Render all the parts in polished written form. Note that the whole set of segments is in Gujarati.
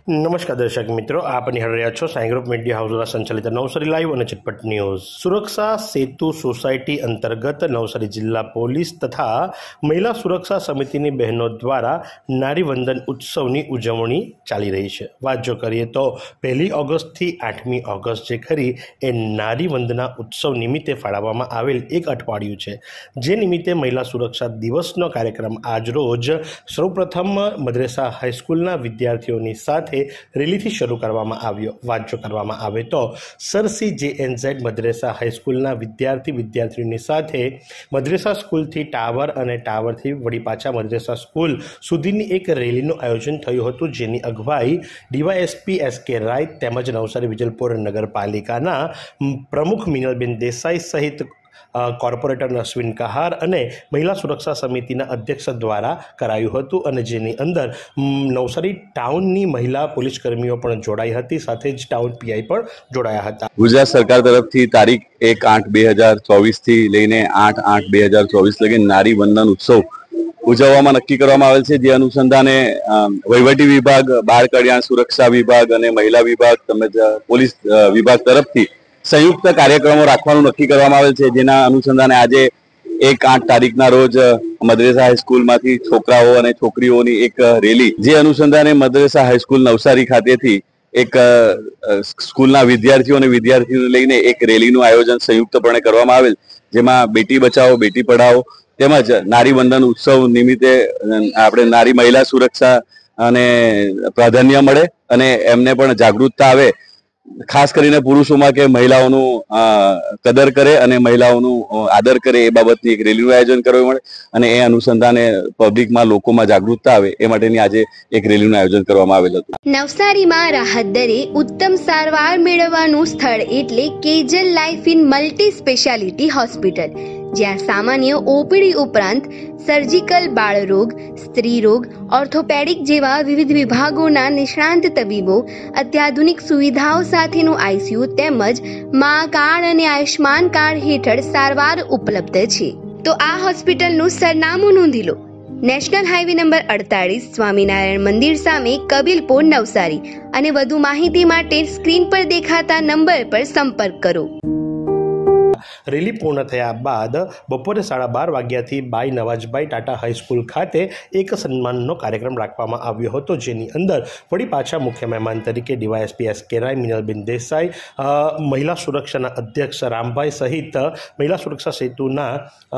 नमस्कार दर्शक मित्रों, आप निहाळ રહ્યા છો સાઈ ગ્રુપ મીડિયા હાઉસ દ્વારા સંચાલિત નવસારી લાઈવ અને ઝટપટ ન્યૂઝ। સુરક્ષા સેતુ સોસાયટી અંતર્ગત નવસારી જિલ્લા પોલીસ તથા મહિલા સુરક્ષા સમિતિની બહેનો દ્વારા નારીવંદન ઉત્સવની ઉજવણી ચાલી રહી છે। વાત જો કરીએ તો 1 ઓગસ્ટથી 8મી ઓગસ્ટ જે ખરી એ નારીવંદના ઉત્સવ નિમિત્તે ફાળવવામાં આવેલ એક અઠવાડિયું છે, જે નિમિત્તે મહિલા સુરક્ષા દિવસનો કાર્યક્રમ આજરોજ સૌપ્રથમ મદ્રેસા હાઈસ્કૂલના વિદ્યાર્થીઓની સાથે રેલીથી શરૂ કરવામાં આવ્યો। વાત જો કરવામાં આવે તો સરસી JNZ મદ્રેસા હાઈસ્કૂલના વિદ્યાર્થીઓની સાથે મદ્રેસા સ્કૂલથી ટાવર અને ટાવરથી વળી પાછા મદ્રેસા સ્કૂલ સુધીની એક રેલીનું આયોજન થયું હતું, જેની અગવાઈ DYSP SK રાય તેમજ નવસારી વિજલપુર નગરપાલિકાના પ્રમુખ મિનલબેન દેસાઈ સહિત કોર્પોરેટર અશ્વિન કહાર અને મહિલા સુરક્ષા સમિતિના અધ્યક્ષ દ્વારા કરાયું હતું અને જેની અંદર નવસારી ટાઉનની મહિલા પોલીસ કર્મીઓ પણ જોડાઈ હતી, સાથે જ ટાઉન PI પણ જોડાયા હતા। ગુજરાત સરકાર તરફથી તારીખ 1/8/2024 થી લઈને 8/8/2024 લગી નારી વંદન ઉત્સવ ઉજવવામાં નક્કી કરવામાં આવેલ છે, જે અનુસંધાને વહીવટી વિભાગ, બાળ કલ્યાણ સુરક્ષા વિભાગ અને મહિલા વિભાગ તેમજ પોલીસ વિભાગ તરફથી संयुक्त कार्यक्रमों राखवानुं नक्की करवामां आवेल छे, जेना अनुसंधाने आजे 1/8 तारीखना रोज मद्रेसा हाईस्कूल मांथी छोकराओ अने छोकरीओनी एक रेली, जे अनुसंधाने मद्रेसा हाईस्कूल नवसारी खातेथी एक स्कूलना विद्यार्थीओ अने विद्यार्थिनीओने लईने एक रेलीनुं आयोजन संयुक्तपणे करवामां आवेल, जेमां बेटी बचाओ बेटी पढ़ाओ તેમજ નારી વંદન ઉત્સવ નિમિત્તે આપણે નારી મહિલા સુરક્ષા અને પ્રાધાન્ય મળે અને એમને પણ જાગૃતતા આવે, ખાસ કરીને પુરુષોમાં કે મહિલાઓનું કદર કરે અને મહિલાઓનું આદર કરે એ બાબતની એક રેલીનું આયોજન કરવામાં મળે અને એ અનુસંધાને પબ્લિકમાં લોકોમાં જાગૃતતા આવે એ માટેની આજે એક રેલીનું આયોજન કરવામાં આવેલ હતું। નવસારીમાં રાહત દરે ઉત્તમ સારવાર મેળવવાનું સ્થળ એટલે Kejal life in multi speciality hospital, જ્યાં સામાન્ય OPD ઉપરાંત સર્જિકલ, બાળરોગ, સ્ત્રી રોગ, ઓર્થોપેડિક જેવા વિવિધ વિભાગોના નિષ્ણાંત તબીબો, અત્યાધુનિક સુવિધાઓ સાથેનું ICU તેમજ મા કાર્ડ અને આયુષ્માન કાર્ડ હેઠળ સારવાર ઉપલબ્ધ છે। તો આ હોસ્પિટલનું સરનામું નોંધી લો। નેશનલ હાઈવે નંબર 48 સ્વામિનારાયણ મંદિર સામે, કબીલપુર, નવસારી। અને વધુ માહિતી માટે સ્ક્રીન પર દેખાતા નંબર પર સંપર્ક કરો। રેલી પૂર્ણ થયા બાદ બપોરે 12:30 વાગ્યાથી બાઈ નવાજભાઈ ટાટા હાઈસ્કૂલ ખાતે એક સન્માનનો કાર્યક્રમ રાખવામાં આવ્યો હતો, જેની અંદર વળી પાછા મુખ્ય મહેમાન તરીકે DYSP SK રાય, મિનલબેન દેસાઈ, મહિલા સુરક્ષાના અધ્યક્ષ રામભાઈ સહિત મહિલા સુરક્ષા સેતુના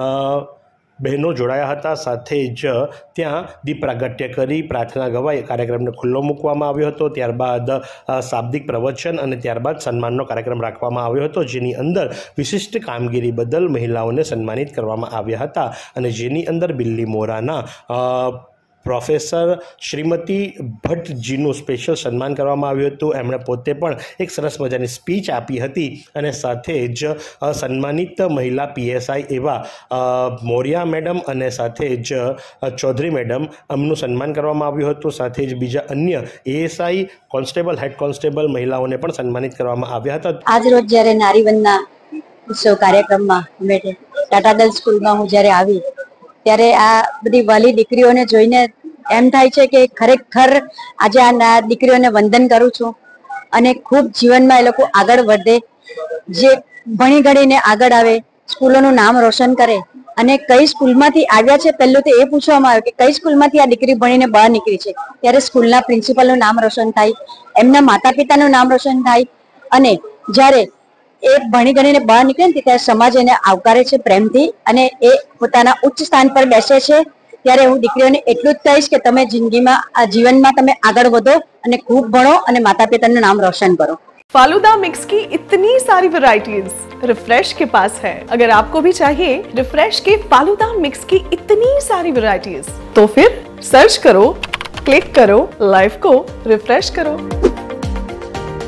બહેનો જોડાયા હતા। સાથે જ ત્યાં દીપ પ્રાગટ્ય કરી પ્રાર્થના ગવાઈ કાર્યક્રમને ખુલ્લો મૂકવામાં આવ્યો હતો। ત્યારબાદ શાબ્દિક પ્રવચન અને ત્યારબાદ સન્માનનો કાર્યક્રમ રાખવામાં આવ્યો હતો, જેની અંદર વિશિષ્ટ કામગીરી બદલ મહિલાઓને સન્માનિત કરવામાં આવ્યા હતા અને જેની અંદર બિલ્લીમોરાના પ્રોફેસર શ્રીમતી ભટ્ટજીનું સ્પેશિયલ સન્માન કરવામાં આવ્યું હતું। એમણે પોતે પણ એક સરસ મજાની સ્પીચ આપી હતી અને સાથે જ સન્માનિત મહિલા PSI એવા મોરિયા મેડમ અને સાથે જ ચૌધરી મેડમ એમનું સન્માન કરવામાં આવ્યું હતું। સાથે જ બીજા અન્ય ASI કોન્સ્ટેબલ, હેડ કોન્સ્ટેબલ મહિલાઓને પણ સન્માનિત કરવામાં આવ્યા હતા। આજ રોજ જ્યારે નારીવંદના ઉત્સવ કાર્યક્રમમાં ટાટાદલ સ્કૂલમાં હું જ્યારે આવી ત્યારે આ બધી વાલી દીકરીઓને જોઈને એમ થાય છે કે ખરેખર આજે આ દીકરીઓને વંદન કરું છું અને ખૂબ જીવનમાં એ લોકો આગળ વધે, જે ભણી ગણીને આગળ આવે, સ્કૂલોનું નામ રોશન કરે। અને કઈ સ્કૂલમાંથી આવ્યા છે પહેલું તો એ પૂછવામાં આવ્યું કે કઈ સ્કૂલમાંથી આ દીકરી ભણીને બહાર નીકળી છે, ત્યારે સ્કૂલના પ્રિન્સિપલનું નામ રોશન થાય, એમના માતા પિતાનું નામ રોશન થાય અને જ્યારે એ ભણી ગણીને બહાર નીકળે ને ત્યારે સમાજ એને આવકારે છે પ્રેમથી અને એ પોતાના ઉચ્ચ સ્થાન પર બેસે છે। ત્યારે હું દીકરીઓને એટલું જ કહીશ કે તમે જિંદગીમાં, આ જીવનમાં તમે આગળ વધો અને ખૂબ ભણો અને માતા પિતાનું નામ રોશન કરો। फालूदा मिक्स की इतनी सारी वैरायटीज रिफ्रेश के पास है। अगर आपको भी चाहिए रिफ्रेश के फालूदा मिक्स की इतनी सारी वैरायटीज, तो फिर सर्च करो, क्लिक करो, लाइफ को रिफ्रेश करो।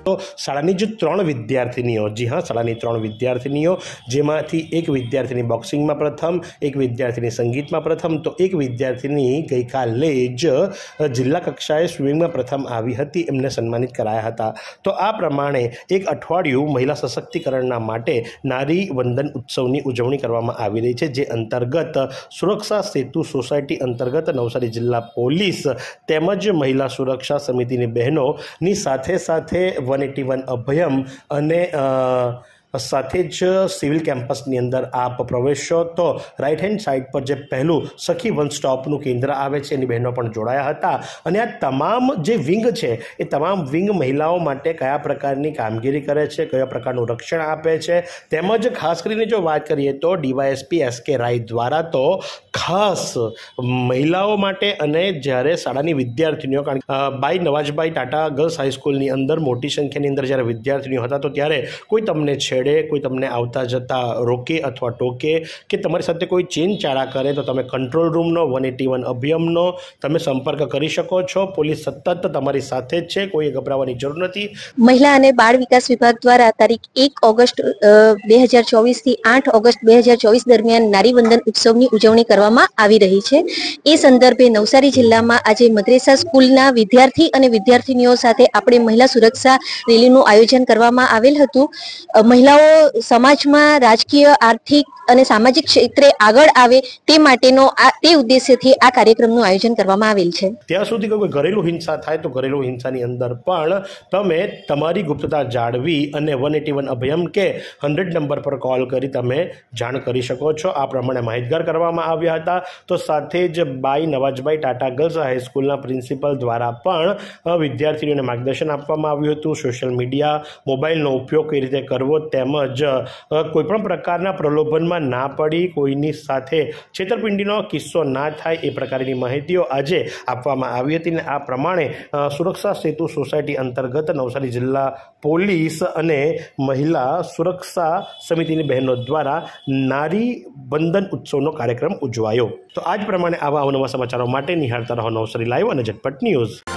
તો શાળાની જે 3 વિદ્યાર્થીનીઓ, જી હા, શાળાની 3 વિદ્યાર્થીનીઓ, જેમાંથી એક વિદ્યાર્થીની બોક્સિંગમાં પ્રથમ, એક વિદ્યાર્થીની સંગીતમાં પ્રથમ, તો એક વિદ્યાર્થીની ગઈકાલે જ જિલ્લા કક્ષાએ સ્વિમિંગમાં પ્રથમ આવી હતી, એમને સન્માનિત કરાયા હતા. તો આ પ્રમાણે એક અઠવાડિયું મહિલા સશક્તિકરણના માટે નારી વંદન ઉત્સવની ઉજવણી કરવામાં આવી રહી છે, જે અંતર્ગત સુરક્ષા સેતુ સોસાયટી અંતર્ગત નવસારી જિલ્લા પોલીસ તેમજ મહિલા સુરક્ષા સમિતિની બહેનોની સાથે સાથે 181 અભયમ અને સાથે જ સિવિલ કેમ્પસની અંદર આપ પ્રવેશો તો રાઈટ હેન્ડ સાઈડ પર જે પહેલું સખી વન સ્ટોપનું કેન્દ્ર આવે છે, એની બહેનો પણ જોડાયા હતા. અને આ તમામ જે વિંગ છે એ તમામ વિંગ મહિલાઓ માટે કયા પ્રકારની કામગીરી કરે છે, કયા પ્રકારનું રક્ષણ આપે છે, તેમજ ખાસ કરીને જો વાત કરીએ તો ડીવાયએસપી એસ.કે. રાય દ્વારા તો ખાસ મહિલાઓ માટે અને જ્યારે શાળાની વિદ્યાર્થીનીઓ, કારણ કે બાઈ નવાજભાઈ ટાટા ગર્લ્સ હાઈસ્કૂલની અંદર મોટી સંખ્યાની અંદર જ્યારે વિદ્યાર્થીનીઓ હતા તો ત્યારે કોઈ તમને કોઈ તમને આવતા જતા રોકે અથવા ટોકે કે તમારી સાથે કોઈ ચેન ચાળા કરે તો તમે કંટ્રોલ રૂમનો 181 અભિયમનો તમે સંપર્ક કરી શકો છો. પોલીસ સતત તમારી સાથે જ છે, કોઈ ગભરાવાની જરૂર નથી. મહિલા અને બાળ વિકાસ વિભાગ દ્વારા તારીખ 1 ઓગસ્ટ 2024 થી 8 ઓગસ્ટ 2024 દરમિયાન નારી વંદન ઉત્સવની ઉજવણી કરવામાં આવી રહી છે. એ સંદર્ભે નવસારી જિલ્લામાં આજે મદ્રેસા સ્કૂલના વિદ્યાર્થી અને વિદ્યાર્થીનીઓ સાથે આપણે મહિલા સુરક્ષા રેલીનું આયોજન કરવામાં આવેલ હતું. મહિલાઓ સમાજમાં રાજકીય, આર્થિક અને સામાજિક ક્ષેત્રે આગળ આવે તે માટેનો તે ઉદ્દેશ્યથી આ કાર્યક્રમનું આયોજન કરવામાં આવેલ છે. ત્યાં સુધી કોઈ ઘરેલું હિંસા થાય તો ઘરેલું હિંસાની અંદર પણ તમે તમારી ગુપ્તતા જાળવી અને 181 અભયમ કે 100 નંબર પર કોલ કરી તમે જાણ કરી શકો છો. આ પ્રમાણે માહિતગાર કરવામાં આવ્યા હતા. તો સાથે જ બાઈ નવાજભાઈ ટાટા ગર્લ્સ હાઈસ્કૂલના પ્રિન્સિપલ દ્વારા પણ વિદ્યાર્થીઓને માર્ગદર્શન આપવામાં આવ્યું હતું. સોશિયલ મીડિયા, મોબાઈલનો ઉપયોગ કઈ રીતે કરવો, તેમજ કોઈપણ પ્રકારના પ્રલોભનમાં ના પડી, કોઈની સાથે છેતરપિંડીનો કિસ્સો ના થાય એ પ્રકારની માહિતીઓ આજે આપવામાં આવી હતી. અને આ પ્રમાણે સુરક્ષા સેતુ સોસાયટી અંતર્ગત નવસારી જિલ્લા પોલીસ અને મહિલા સુરક્ષા સમિતિની બહેનો દ્વારા નારી વંદન ઉત્સવનો કાર્યક્રમ ઉજવાયો. તો આ જ પ્રમાણે આવા અવનવા સમાચારો માટે નિહાળતા રહો નવસારી લાઈવ અને ઝટપટ ન્યૂઝ.